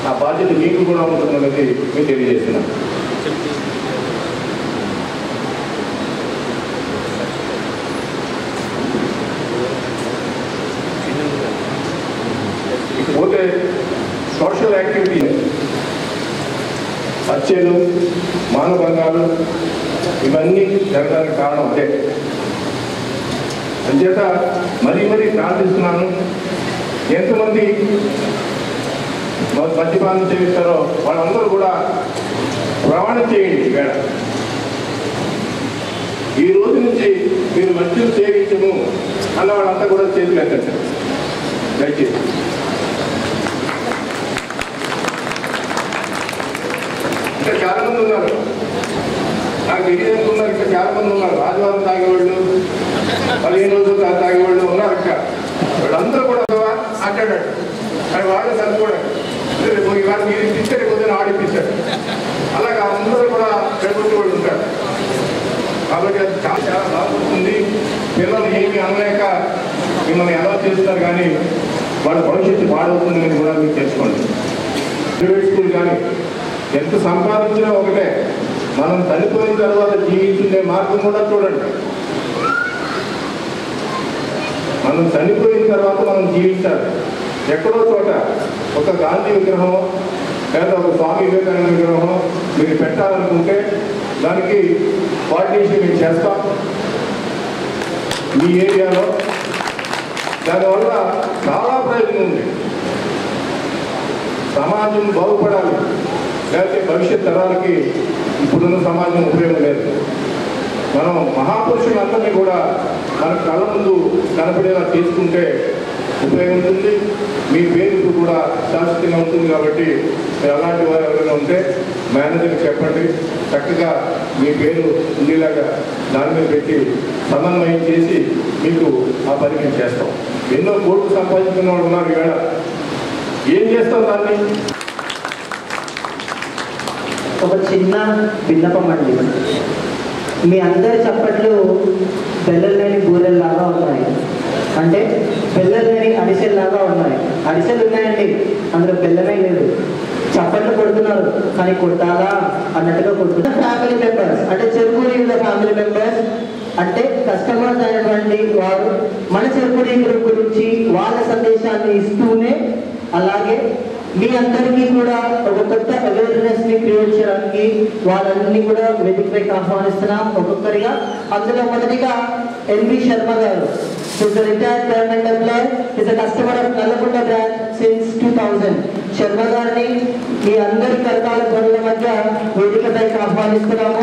ఆ బాధ్యత మీకు కూడా ఉంటుందనేది మేము తెలియజేస్తున్నాం. ఇకపోతే సోషల్ యాక్టివిటీ, హత్యలు, మానభంగాలు ఇవన్నీ జరగడానికి కారణం అదే. అంచేత మరీ ప్రార్థిస్తున్నాను, ఎంతమంది మద్యపానం చేయిస్తారో వాళ్ళందరూ కూడా ప్రమాణం చేయండి. వేళ ఈ రోజు నుంచి మీరు మద్యం సేవించము అన్న వాళ్ళంతా కూడా చేతులు ఎత్తండి దయచేసి. ఇంకా చాలా మంది ఉన్నారు, నాకు తెలియదు ఉన్నారు, ఇంకా చాలా మంది ఉన్నారు. ఆదివారం తాగేవాళ్ళు, 15 రోజులు తాగేవాళ్ళు ఉన్నారు. ఇంకా వీళ్ళందరూ కూడా మాట్లాడాడు కానీ వాళ్ళు చదువుకోవడం ఇవాళ మీరు ఇప్పించారు, పొద్దున ఆడిపించారు. అలాగా అందరూ కూడా చదువుతూ వాళ్ళు ఉంటారు. కాబట్టి అది చాలా బాగుంటుంది. పిల్లలు ఏమి అనలేక మిమ్మల్ని ఎలా చేస్తారు, కానీ వాళ్ళ భవిష్యత్తు పాడవుతుందని కూడా మీరు తెలుసుకోండి. ప్రైవేట్ స్కూల్ కానీ ఎంత సంపాదించినా ఒకటే, మనం చనిపోయిన తర్వాత జీవించుకునే మార్గం కూడా చూడండి. మనం చనిపోయిన తర్వాత మనం జీవించాలి. ఎక్కడో చోట ఒక గాంధీ విగ్రహం లేదా ఒక స్వామి వివేకానంద విగ్రహం మీరు పెట్టాలనుకుంటే దానికి కోఆర్డినేషన్ మేము చేస్తాం మీ ఏరియాలో. దానివల్ల చాలా ప్రయోజనం ఉంది. సమాజం బాగుపడాలి, లేకపోతే భవిష్యత్ తరాలకి ఇప్పుడున్న సమాజం ఉపయోగం లేదు. మనం మహాపురుషులందరినీ కూడా మన కళ్ళ ముందు కనపడేలా చేసుకుంటే ఉపయోగం ఉంటుంది. మీ పేరు కూడా శాశ్వతంగా ఉంటుంది. కాబట్టి మీరు అలాంటి వారు ఎవరైనా ఉంటే మేనేజర్కి చెప్పండి, చక్కగా మీ పేరు ఉండేలాగా దాని మీద పెట్టి సమన్వయం చేసి మీకు ఆ పని మేము చేస్తాం. ఎన్నో కోట్లు సంపాదించుకున్న వాళ్ళు ఉన్నారు. ఈవేళ ఏం చేస్తాం దాన్ని? ఒక చిన్న విన్నపం అండి, మీ అందరి చప్పట్లు బెల్లం లేని బూరెల్లాగా ఉన్నాయి. అంటే బెల్లం లేని అరిసెల్లాగా ఉన్నాయి. అరిసెలు ఉన్నాయండి, అందులో బెల్లమే లేదు. చప్పట్లు కొడుతున్నారు కానీ కొట్టాలా అన్నట్టుగా కొడుతున్నారు. ఫ్యామిలీ మెంబర్స్ అంటే చెరుకూరి ఫ్యామిలీ మెంబర్స్ అంటే కస్టమర్స్ అయినటువంటి వారు మన చెరుకూరి గ్రూప్ గురించి వాళ్ళ సందేశాన్ని ఇస్తూనే, అలాగే మీ అందరికీ కూడా ఒక కొత్త అవేర్నెస్ ని క్రియేట్ చేయడానికి వాళ్ళని కూడా వేదికపైకి ఆహ్వానిస్తున్నాం ఒక్కొక్కరిగా. అందులో మొదటిగా ఎన్వి శర్మ గారు, retired government employee, is a customer of Nalgonda branch since 2000. Sharma గారిని మీ అందరి కరతాల ధ్వనుల మధ్య వేదికపైకి ఆహ్వానిస్తున్నాము.